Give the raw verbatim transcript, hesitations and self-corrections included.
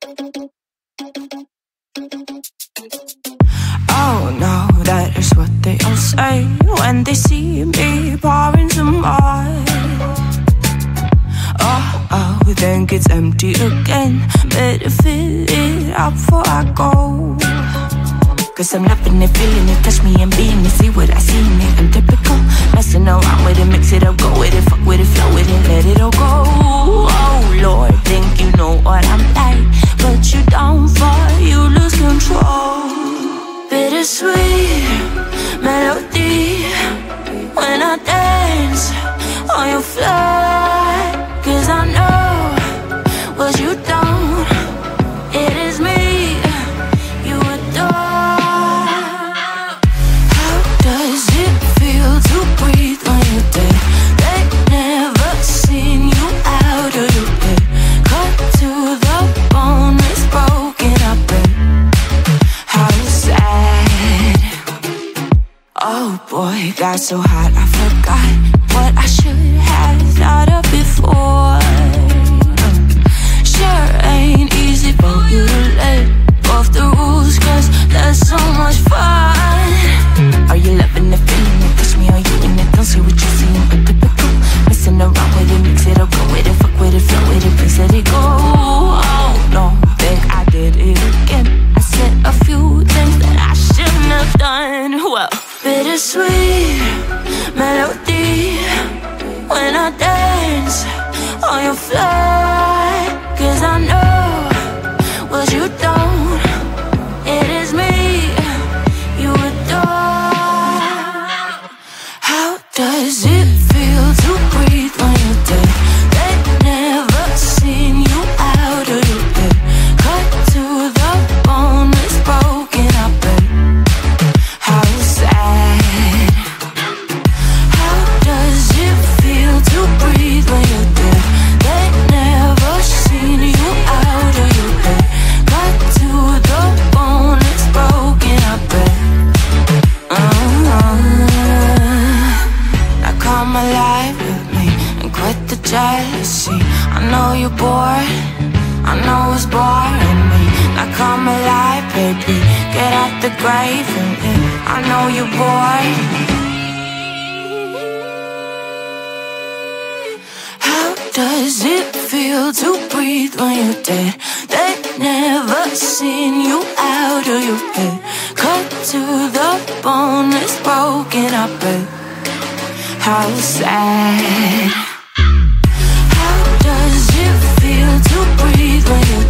Oh no, that is what they all say when they see me pouring some more. Oh, oh, then gets empty again. Better fill it up before I go. Cause I'm loving it, feeling it, touch me and being it. See what I see in it, I'm typical. Messing around with it, mix it up, go with it. Fuck with it, flow with it, let it all go. Oh Lord, think you know what I'm like, but you don't fall, you lose control. Bittersweet melody when I dance on your fly. Cause I know what you don't, it is me you adore. How does it feel to breathe when you're dead? They never seen you out of your head. Cut to the bone, it's broken up, and how sad. Oh boy, got so hot I forgot what I should have thought of before. Sure ain't easy for you to let off the rules, cause that's so much fun. Are you loving it, feeling it, touch me, are you in it? Don't say what you see, I'm typical. Messing around with it, mix it up, go with it, fuck with it, flow with it, please let it go. Oh no, think I did it again. I said a few things that I shouldn't have done. Well, bittersweet melody when I dance on your fly. Cause I know what you don't, it is me you adore. How does it feel to breathe when you're dead? They never seen you out of your head. Cut to the bone, it's broken up, and how sad. How does it feel to breathe when you're dead? They never seen you out of your head. Cut to the bone, it's broken up, and uh-huh. Now come alive with me and quit the jealousy. I know you're bored, I know it's boring me. Now come alive, baby, get out the grave and live. I know you're bored. How does it feel to breathe when you're dead? They never seen you out of your head. Cut to the bone, it's broken up, and how sad. How does it feel to breathe when you're